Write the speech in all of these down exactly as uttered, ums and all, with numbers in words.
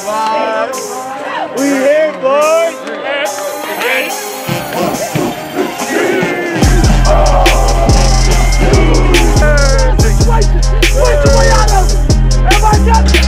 We here, boys. Wait the way out of it. Everybody got it.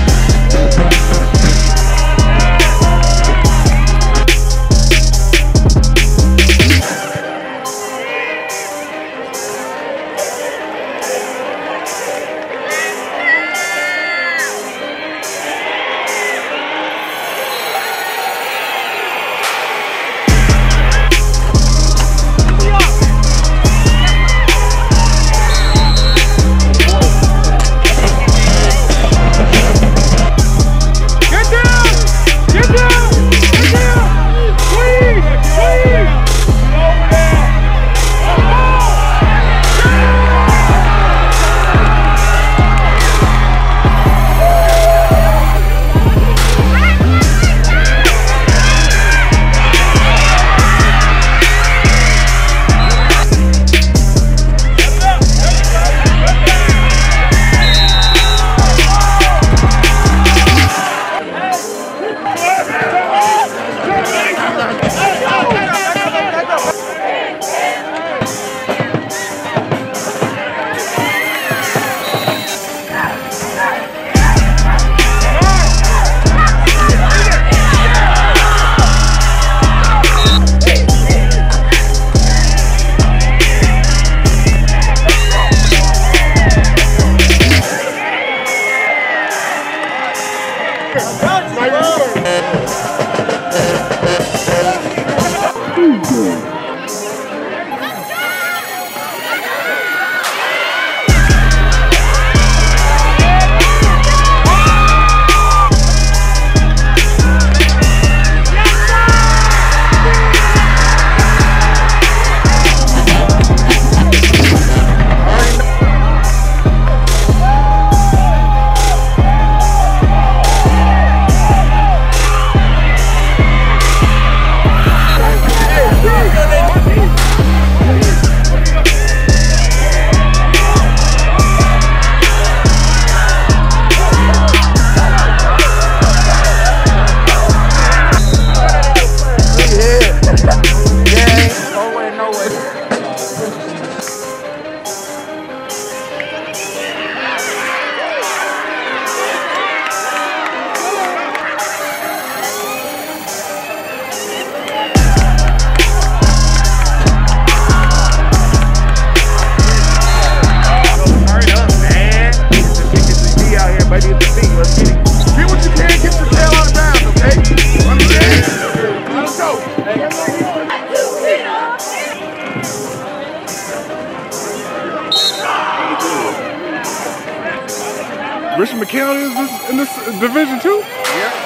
Richmond County is this in this division too? Yeah.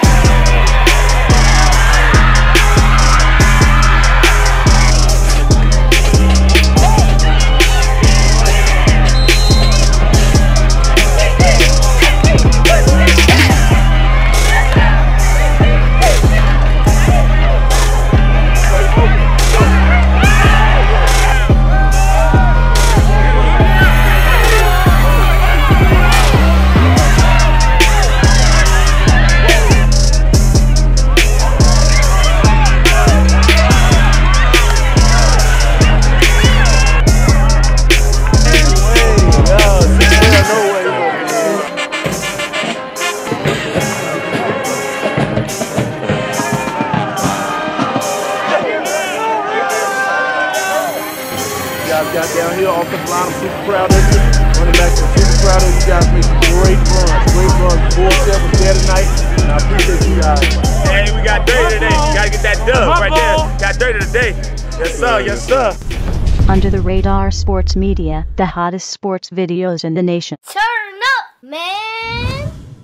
Got down here off the line. I'm super proud of you. Running back, I'm super proud of you guys. Made some great runs. Great runs. four seven there tonight. And I appreciate you guys. Hey, we got dirty today. Gotta get that dub right there. Got dirty today. Yes, sir. Yes, sir. Under the Radar Sports Media, the hottest sports videos in the nation. Turn up, man.